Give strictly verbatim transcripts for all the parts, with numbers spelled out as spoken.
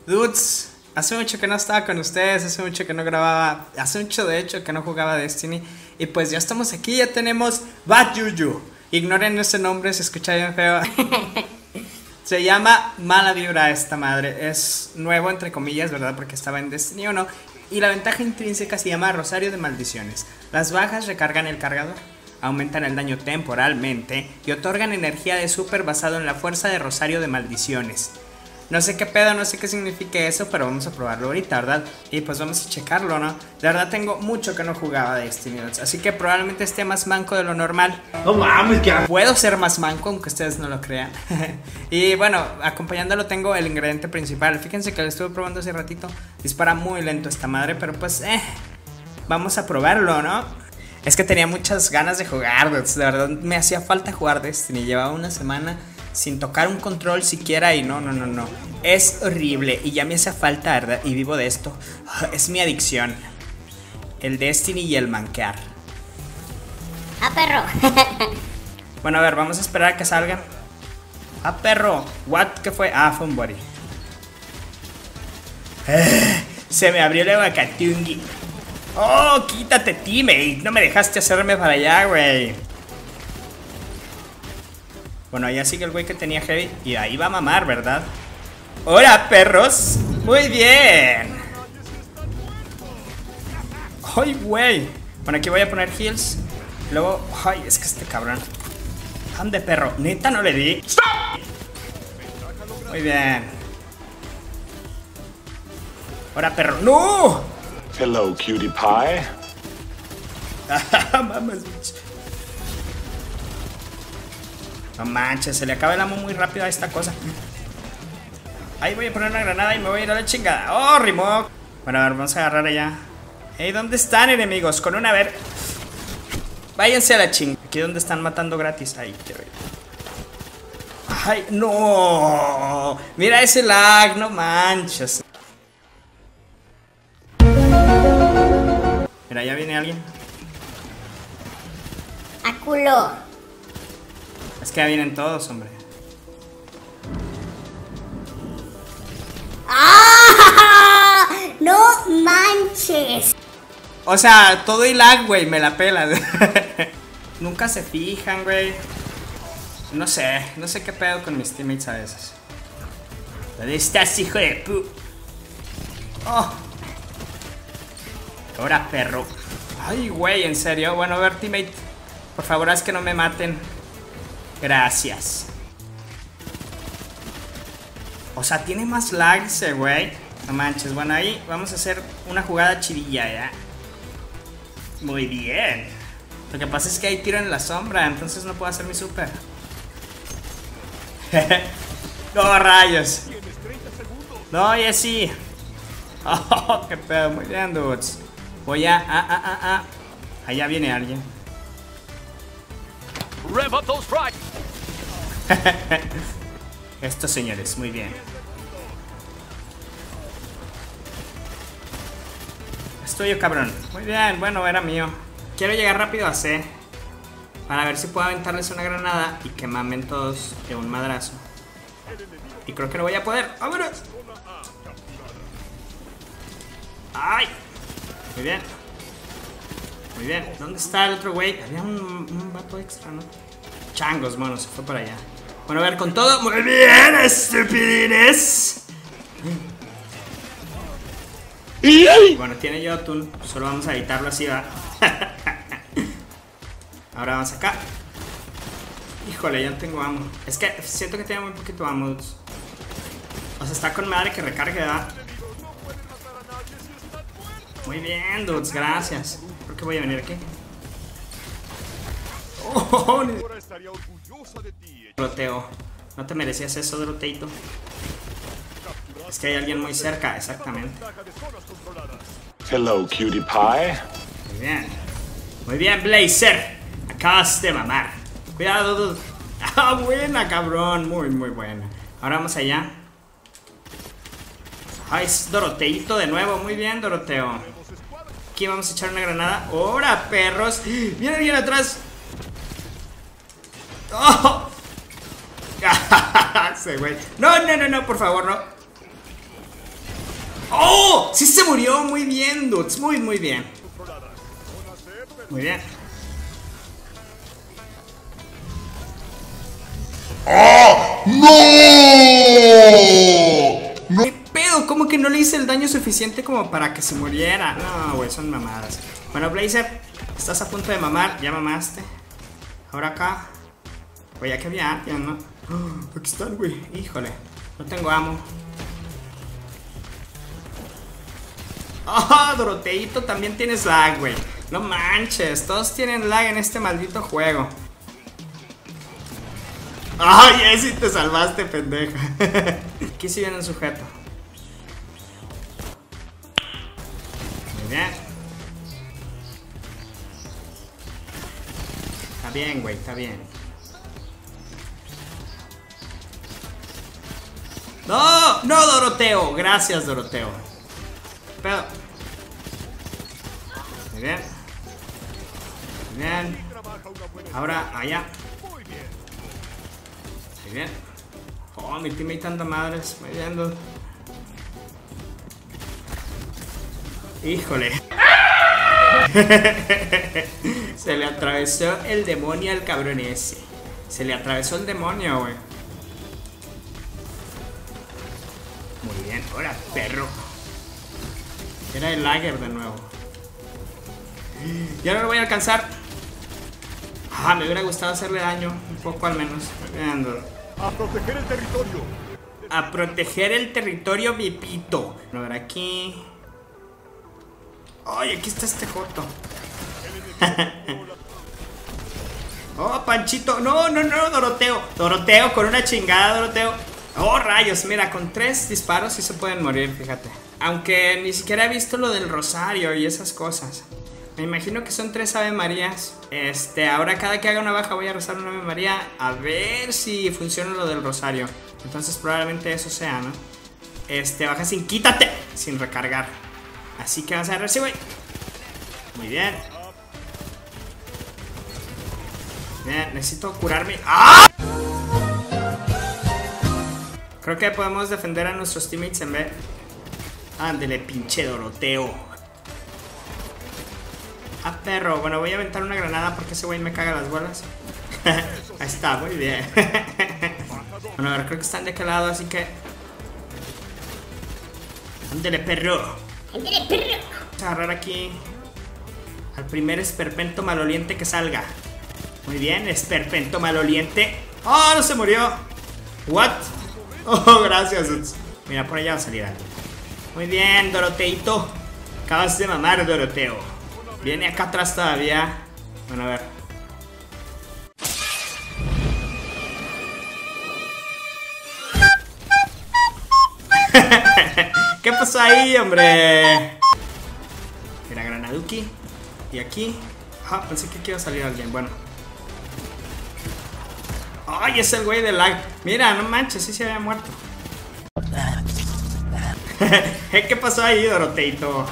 Dudes, hace mucho que no estaba con ustedes, hace mucho que no grababa, hace mucho de hecho que no jugaba Destiny. Y pues ya estamos aquí, ya tenemos Bad Juju. Ignoren ese nombre, se escucha bien feo. Se llama Mala Vibra esta madre. Es nuevo entre comillas, ¿verdad? Porque estaba en Destiny uno. Y la ventaja intrínseca se llama Rosario de Maldiciones. Las bajas recargan el cargador, aumentan el daño temporalmente y otorgan energía de super basado en la fuerza de Rosario de Maldiciones. No sé qué pedo, no sé qué significa eso, pero vamos a probarlo ahorita, ¿verdad? Y pues vamos a checarlo, ¿no? De verdad tengo mucho que no jugaba Destiny, así que probablemente esté más manco de lo normal. No mames, que puedo ser más manco, aunque ustedes no lo crean. Y bueno, acompañándolo tengo el ingrediente principal. Fíjense que lo estuve probando hace ratito. Dispara muy lento esta madre, pero pues, eh, vamos a probarlo, ¿no? Es que tenía muchas ganas de jugar, de verdad me hacía falta jugar Destiny. Llevaba una semana sin tocar un control siquiera y no, no, no, no. Es horrible y ya me hace falta, ¿verdad? Y vivo de esto. Es mi adicción. El Destiny y el manquear. ¡Ah, perro! Bueno, a ver, vamos a esperar a que salgan. ¡Ah, perro! ¿What? ¿Qué fue? Ah, fue un body. Eh, se me abrió la vacatungi. ¡Oh, quítate, teammate! No me dejaste hacerme para allá, güey. Bueno, allá sigue el güey que tenía heavy. Y ahí va a mamar, ¿verdad? ¡Hola, perros! ¡Muy bien! ¡Ay, güey! Bueno, aquí voy a poner heals. Luego... ¡Ay, es que este cabrón! ¡Ande, perro! ¿Neta no le di? ¡Stop! Muy bien. ¡Hola, perro! ¡No! Hello, cutie pie. Mames, bitch. No manches, se le acaba el ammo muy rápido a esta cosa. Ahí voy a poner una granada y me voy a ir a la chingada. ¡Oh, rimó! Bueno, a ver, vamos a agarrar allá. Ey, ¿dónde están, enemigos? Con una, a ver. Váyanse a la chingada. Aquí donde están matando gratis. Ahí, quiero ir. ¡Ay, no! Mira ese lag, no manches. Mira, ya viene alguien. ¡A culo! Es que ya vienen todos, hombre. ¡Ah! ¡No manches! O sea, todo y lag, güey, me la pelas. Nunca se fijan, güey. No sé, no sé qué pedo con mis teammates a veces. ¿Dónde estás, hijo de pu? Oh. Ahora, perro. Ay, güey, en serio. Bueno, a ver, teammate, por favor, haz que no me maten. Gracias. O sea, tiene más lag ese güey. No manches. Bueno, ahí vamos a hacer una jugada chidilla, ¿ya? Muy bien. Lo que pasa es que hay tiro en la sombra, entonces no puedo hacer mi super. No, rayos. No, ya sí. Oh, qué pedo. Muy bien, dudes. Voy a... Ah, ah, ah, ah. Allá viene alguien. Estos señores, muy bien. Es tuyo, cabrón. Muy bien, bueno, era mío. Quiero llegar rápido a C para ver si puedo aventarles una granada y que mamen todos de un madrazo. Y creo que lo voy a poder. ¡Vámonos! ¡Ay! Muy bien. Muy bien. ¿Dónde está el otro güey? Había un, un vato extra, ¿no? Changos, bueno, se fue para allá. Bueno, a ver, con todo. Muy bien, estupidines. Bueno, tiene Jotun. Solo vamos a evitarlo así, va. Ahora vamos acá. Híjole, ya no tengo ammo. Es que siento que tiene muy poquito ammo. O sea, está con madre que recargue, ¿verdad? Muy bien, dudes, gracias. Creo que voy a venir aquí. Oh, Doroteo, no te merecías eso, Doroteito. Es que hay alguien muy cerca, exactamente. Hello, cutie pie. Muy bien. Muy bien, Blazer. Acabas de mamar. Cuidado, dude. Ah, buena, cabrón. Muy, muy buena. Ahora vamos allá. Ah, es Doroteito de nuevo. Muy bien, Doroteo. Aquí vamos a echar una granada. ¡Hora, perros! ¡Viene bien atrás! ¡Oh! Ese güey. No, no, no, no, por favor, no. ¡No! ¡Sí se murió! Muy bien, dudes. Muy, muy bien. Muy bien. ¡Ah! ¡No! ¡No! ¿Qué pedo? ¿Cómo que no le hice el daño suficiente como para que se muriera? No, güey, son mamadas. Bueno, Blazer, estás a punto de mamar. Ya mamaste. Ahora acá. Oye, aquí había alguien, ¿no? Oh, aquí están, güey. Híjole. No tengo amo. Oh, Doroteito, también tienes lag, güey. No manches, todos tienen lag en este maldito juego. Ay, oh, sí te salvaste, pendeja. Aquí sí viene un sujeto. Muy bien. Está bien, güey, está bien. No, no, Doroteo. Gracias, Doroteo. Pero... Muy bien. Muy bien. Ahora, allá. Muy bien. Oh, mi teammate anda madres. Muy bien, dude. Híjole. Se le atravesó el demonio al cabrón ese. Se le atravesó el demonio, güey. Muy bien. Ahora, perro. Era el Lager de nuevo. Ya no lo voy a alcanzar. Ah, me hubiera gustado hacerle daño. Un poco al menos. A proteger el territorio. A proteger el territorio, mi pito. A ver, aquí. Ay, aquí está este joto. Oh, Panchito. No, no, no, Doroteo. Doroteo con una chingada, Doroteo. Oh, rayos. Mira, con tres disparos sí se pueden morir, fíjate. Aunque ni siquiera he visto lo del rosario y esas cosas. Me imagino que son tres Ave Marías. Este, ahora cada que haga una baja voy a rezar una Ave María. A ver si funciona lo del rosario. Entonces probablemente eso sea, ¿no? Este, baja sin quítate. Sin recargar. Así que vas a recibir. Muy bien. Bien, necesito curarme. ¡Ah! Creo que podemos defender a nuestros teammates en B. Ándele, pinche Doroteo. Ah, perro. Bueno, voy a aventar una granada porque ese güey me caga las bolas. Ahí está, muy bien. Bueno, a ver, creo que están de aquel lado, así que... Ándele, perro. Ándele, perro. Vamos a agarrar aquí al primer esperpento maloliente que salga. Muy bien, esperpento maloliente. ¡Oh, no se murió! ¿What? Oh, gracias. Mira, por allá va a salir algo. Muy bien, Doroteito. Acabas de mamar, Doroteo. Viene acá atrás todavía. Bueno, a ver. ¿Qué pasó ahí, hombre? Mira, Granaduki. Y aquí. Ah, pensé que aquí iba a salir alguien. Bueno. ¡Ay, es el güey de lag! Mira, no manches, sí se había muerto. ¿Qué pasó ahí, Doroteito?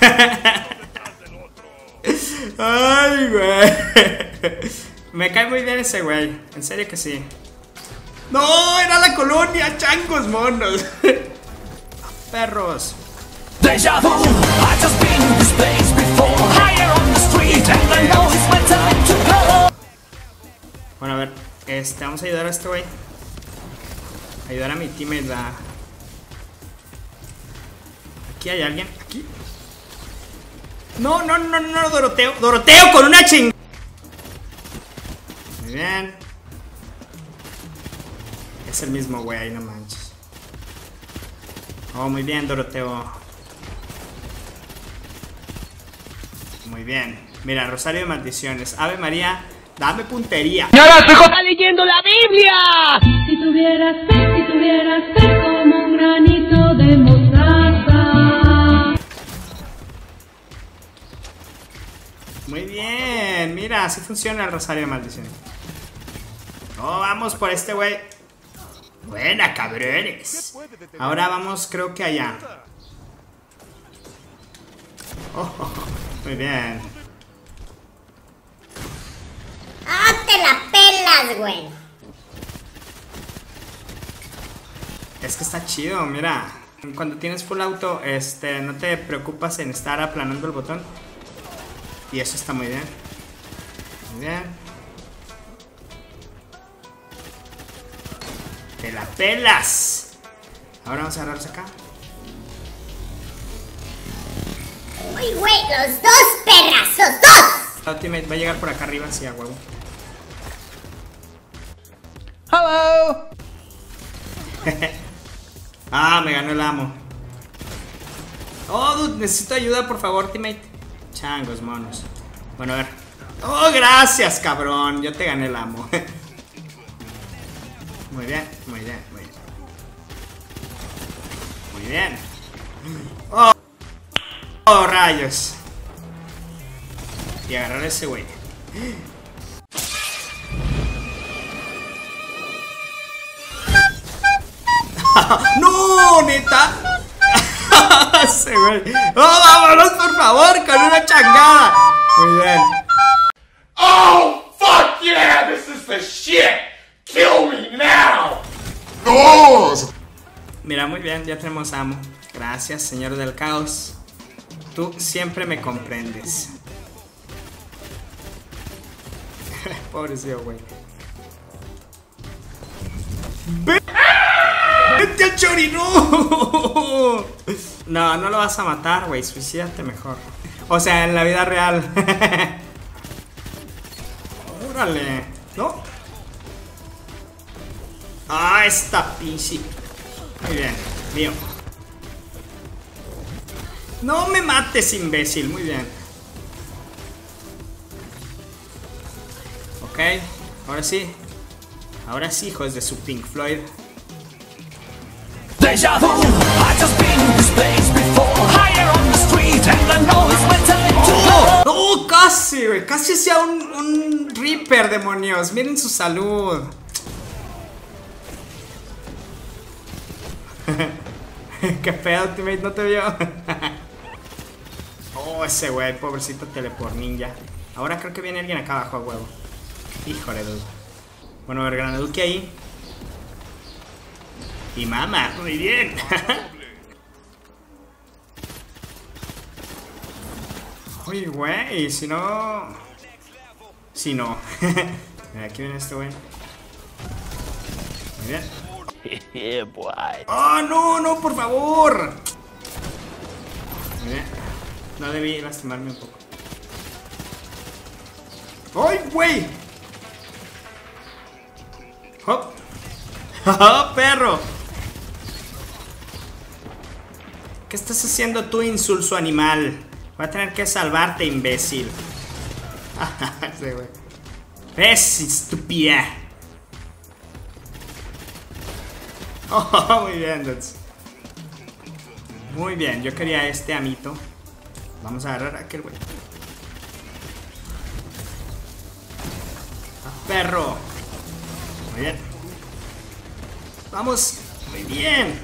Ay, güey. Me cae muy bien ese güey. En serio que sí. ¡No! ¡Era la colonia! ¡Changos monos! ¡Perros! Deja vu, I just been in this place before. Higher on the street and I know it's my time to go. Bueno, a ver, este, vamos a ayudar a este güey. Ayudar a mi teammate a... Aquí hay alguien, aquí. No, no, no, no, Doroteo. Doroteo con una ching... Muy bien. Es el mismo güey, ahí no manches. Oh, muy bien, Doroteo. Muy bien. Mira, Rosario de Maldiciones. Ave María, dame puntería. ¡Señora, tu hijo está leyendo la Biblia! Si tuvieras fe, si tuvieras fe como un granito de mostaza. Muy bien, mira, así funciona el Rosario de Maldiciones. Oh, vamos por este güey. Buena, cabrones. Ahora vamos, creo que allá. Oh, oh, oh, muy bien. ¡Ah, te la pelas, güey! Es que está chido, mira. Cuando tienes full auto, este, no te preocupas en estar aplanando el botón. Y eso está muy bien. Muy bien. ¡Te la pelas! Ahora vamos a agarrarse acá. Uy, güey, los dos, perras, los dos. La ultimate va a llegar por acá arriba, sí, a huevo. Hello. Ah, me ganó el amo. Oh, dude, necesito ayuda, por favor, teammate. Changos, monos. Bueno, a ver. Oh, gracias, cabrón. Yo te gané el amo. Muy bien, muy bien, muy bien. Muy bien. Oh, oh rayos. Y agarrar a ese güey. ¡No, neta! Ese güey. ¡Oh, vámonos, por favor! Con una changada. Muy bien. Oh, fuck yeah! This is the shit! Kill me now! ¡No! Mira, muy bien, ya tenemos amo. Gracias, señor del caos. Tú siempre me comprendes. Pobrecito, güey. ¡Vete al chori! ¡No! No, no lo vas a matar, güey. Suicídate mejor. O sea, en la vida real. Órale. ¿No? Ah, esta pinche. Muy bien, mío. No me mates, imbécil. Muy bien. Ok, ahora sí. Ahora sí, hijos de su Pink Floyd. Deja vu, I just been to space before. Higher on the street and the noise went a little. ¡Oh! ¡Oh, casi, güey! Casi hacía un, un Reaper, demonios. Miren su salud. Qué pedo, teammate, no te vio. Oh, ese güey, pobrecito teleport ninja. Ahora creo que viene alguien acá abajo a huevo. Híjole, dude. Bueno, a ver, Granaduki ahí. Y mama, muy bien. Uy, güey, si no... Si no. Mira, aquí viene este güey. Muy bien. Yeah, boy. ¡Oh, no, no, por favor! Muy bien. No debí lastimarme un poco. ¡Ay, güey! ¡Hop! ¡Oh, perro! ¿Qué estás haciendo tú, insulso animal? Voy a tener que salvarte, imbécil. Sí, güey. ¡Es estúpida! Oh, muy bien, dudes. Muy bien, yo quería este amito. Vamos a agarrar a aquel güey. ¡Ah, perro! Muy bien. Vamos. Muy bien.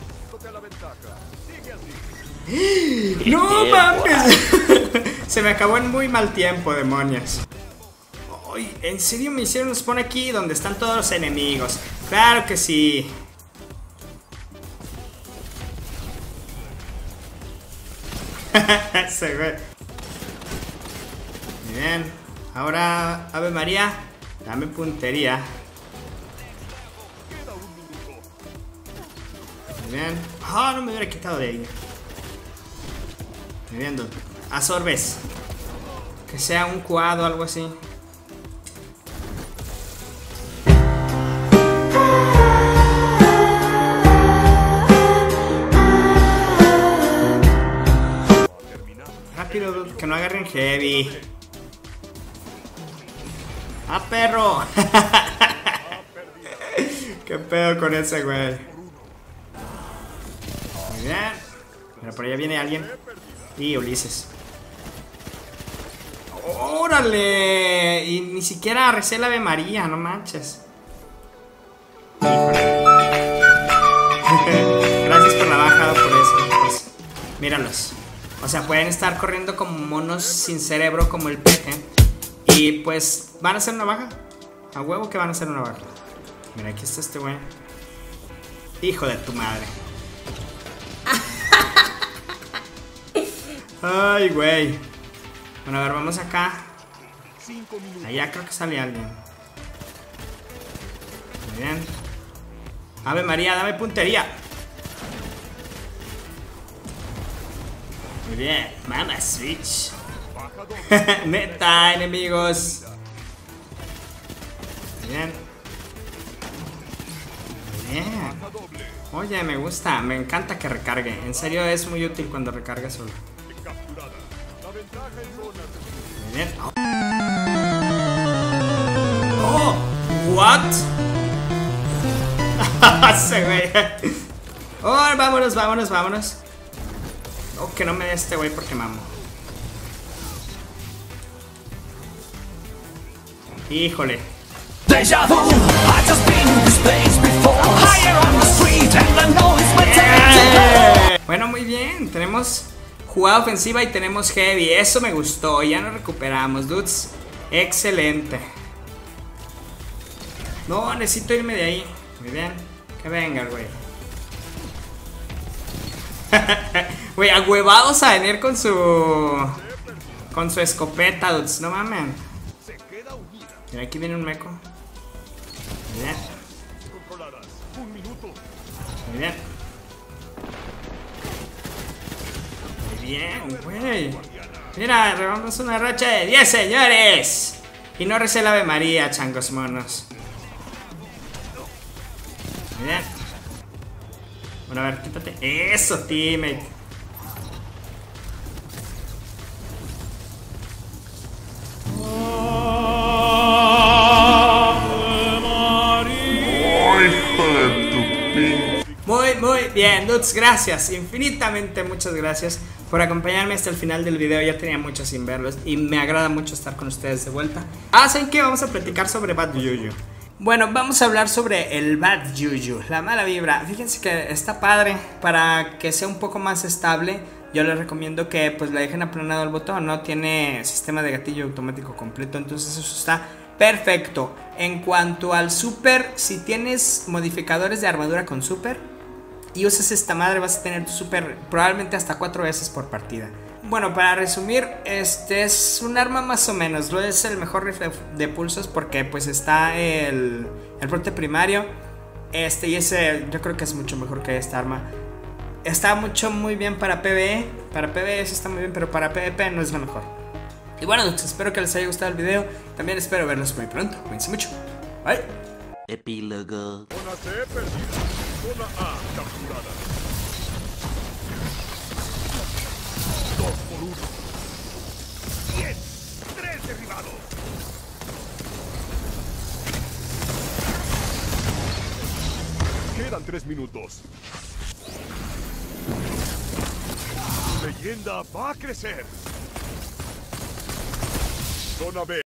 ¡No mames! Se me acabó en muy mal tiempo, demonios. Ay, ¿en serio me hicieron un spawn aquí donde están todos los enemigos? Claro que sí. Se ve. Muy bien. Ahora, Ave María, dame puntería. Muy bien. Ah, oh, no me hubiera quitado de ahí. Muy bien, dude. Absorbes. Que sea un cuadro o algo así. Rápido, dude, que no agarren heavy. ¡Ah, perro! ¿Qué pedo con ese güey? Muy bien. Pero por allá viene alguien. Y Ulises. ¡Órale! Y ni siquiera recé la Ave María, no manches. Gracias por la baja, por eso. Pues, míralos. O sea, pueden estar corriendo como monos sin cerebro, como el peje. Y pues, ¿van a hacer una baja? A huevo que van a hacer una baja. Mira, aquí está este güey. Hijo de tu madre. Ay, güey. Bueno, a ver, vamos acá. Allá creo que sale alguien. Muy bien. Ave María, dame puntería. Muy bien, Mama Switch. Meta, enemigos. Muy bien. Muy bien. Oye, me gusta, me encanta que recargue. En serio es muy útil cuando recarga solo. Muy bien. Oh, what? Ese güey. Oh, vámonos, vámonos, vámonos. Oh, que no me dé este güey porque mamo. Híjole. Deja vu, I just been in this place before. Higher on the street and the noise went Yeah. Bueno, muy bien. Tenemos jugada ofensiva y tenemos heavy. Eso me gustó. Ya nos recuperamos, dudes. Excelente. No, necesito irme de ahí. Muy bien. Que venga, güey. Güey, ahuevados a venir con su... Con su escopeta, dudes. No mamen. Mira, aquí viene un meco. Muy bien. Muy bien. Muy bien, güey. Mira, robamos una racha de diez, señores. Y no recé el Ave María, changos monos. Muy bien. Bueno, a ver, quítate. Eso, teammate. Muy, muy bien, dudes, gracias, infinitamente muchas gracias por acompañarme hasta el final del video. Ya tenía mucho sin verlos y me agrada mucho estar con ustedes de vuelta. Ah, ¿saben qué? Vamos a platicar sobre Bad Juju. Bueno, vamos a hablar sobre el Bad Juju, la mala vibra. Fíjense que está padre. Para que sea un poco más estable, yo les recomiendo que pues le dejen aplanado el botón. No tiene sistema de gatillo automático completo, entonces eso está perfecto. En cuanto al super, si tienes modificadores de armadura con super y usas esta madre, vas a tener tu super probablemente hasta cuatro veces por partida. Bueno, para resumir, este es un arma más o menos. Lo es el mejor rifle de pulsos porque pues está el, el porte primario. Este y ese yo creo que es mucho mejor que esta arma. Está mucho muy bien para PvE. Para PvE eso está muy bien, pero para PvP no es lo mejor. Y bueno, espero que les haya gustado el video. También espero verlos muy pronto. Cuídense mucho. Bye. Epílogo. Zona C perdida. Zona A capturada. Dos por uno. Bien. Tres derribados. Quedan tres minutos. Tu leyenda va a crecer. Zona B.